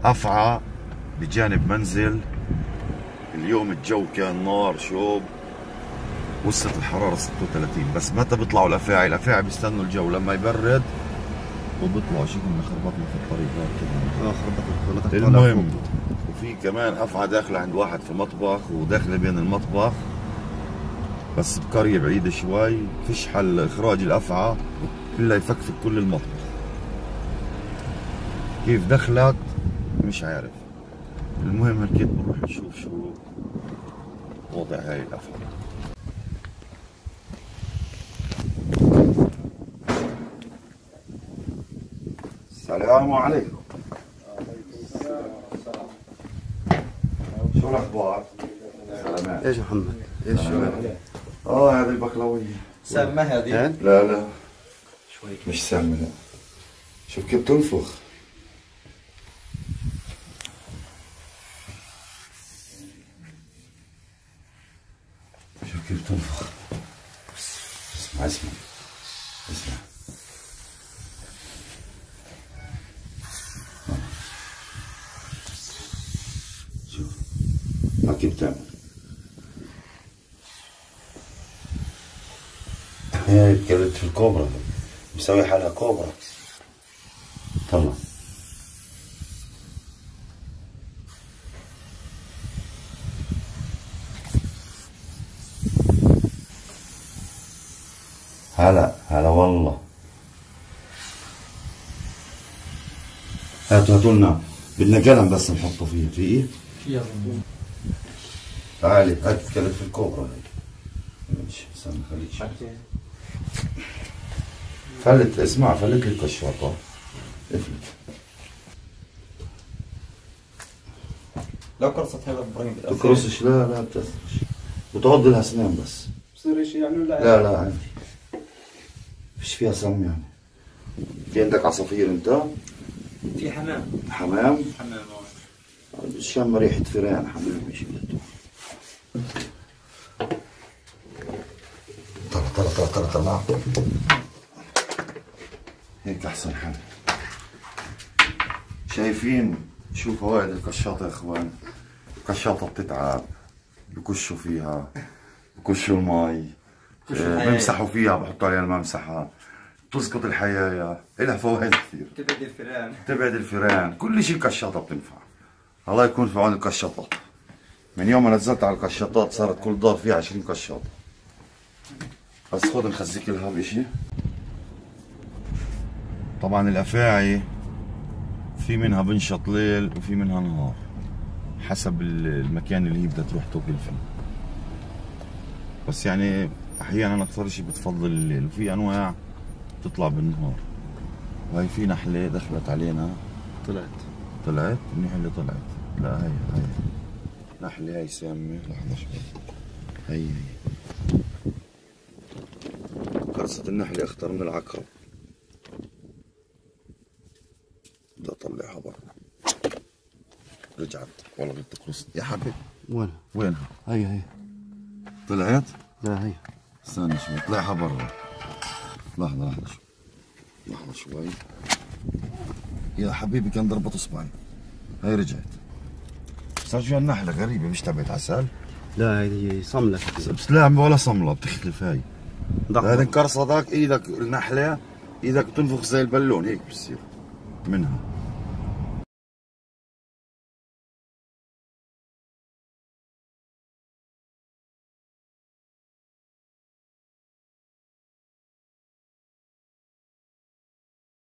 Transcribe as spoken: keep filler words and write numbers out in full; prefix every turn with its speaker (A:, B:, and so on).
A: أفعى بجانب منزل. اليوم الجو كان نار شوب، وصلت الحرارة ستة وثلاثين، بس متى بيطلعوا الأفاعي؟ الأفاعي بيستنوا الجو لما يبرد وبيطلعوا. شو كنا خربطنا في الطريق كده. اه خربطنا. المهم وفي كمان أفعى داخلة عند واحد في مطبخ، وداخلة بين المطبخ بس بقرية بعيدة شوي، فيش حل إخراج الأفعى إلا يفكفك كل المطبخ. كيف دخلت مش عارف. المهم هلكيت بنروح نشوف شو وضع هاي الأفعى. السلام عليكم. شو الأخبار؟ سلامات.
B: ايش محمد؟ ايش شو؟
A: اه هذه البقلاوية.
C: سامة هذه؟
A: لا لا شوي مش سامة لا. شوف كيف تنفخ. شوف كيف تنفخ. اسمع اسمع اسمع. شوف ما كيف تعمل. هي كانت في الكوبرا، مسوي حالها كوبرا. طلع هلا هلا والله. هاتوا هاتوا لنا، بدنا قلم بس نحطه فيه. في ايه؟ في تعالي هات كانت في الكوبرا هي. ماشي استنى خليك فلت. اسمع فلت لي الكشاطة. افلت.
C: لو قرصت هذا ابراهيم
A: تقرصش. لا لا بتأثرش، بتعض لها اسنان بس.
C: بصير شيء يعني ولا؟
A: لا لا عادي، فيش فيها سم يعني. في عندك عصافير انت؟
C: في حمام.
A: حمام؟
C: حمام اه.
A: شم ريحة فيران حمام. ايش طلع طلع طلع طلع طلع. هيك احسن حل. شايفين شو فوائد الكشاطة يا اخوان؟ الكشاطة بتتعب، بكشوا فيها، بكشوا المي، بمسحوا فيها، بحطوا عليها الممسحة، بتسقط الحيايا، إلها فوائد كثير.
C: تبعد الفيران.
A: تبعد الفيران، كل شيء الكشاطة بتنفع. الله يكون في عون الكشاطات. من يوم ما نزلت على الكشاطات صارت كل دار فيها عشرين كشاطة. بس خذ نخزيك لها بشيء. طبعا الأفاعي في منها بنشط ليل وفي منها نهار، حسب المكان اللي هي بدها تروح تاكل فيه. بس يعني احيانا اكثر شيء بتفضل الليل، وفي انواع تطلع بالنهار. وهي في نحله دخلت علينا.
B: طلعت
A: طلعت منيح اللي طلعت. لا هي هي نحله هي سامه. لحظه شوي. هي هي قرصة النحله اخطر من العقرب. بدي اطلعها برا. رجعت والله بدي تقرصني يا حبيبي.
B: وينها؟
A: وينها؟
B: هي هي
A: طلعت؟
B: لا هي.
A: استنى شوي طلعها برا. لحظة لحظة شوي. لحظة شوي يا حبيبي كان ضربت اصبعي. هي رجعت. صار فيها النحلة غريبة مش تبعت عسل؟
B: لا هي صملة.
A: بس لا ولا صملة بتختلف. هاي هذه انكرصتك ايدك النحلة، ايدك بتنفخ زي البالون هيك بتصير منها.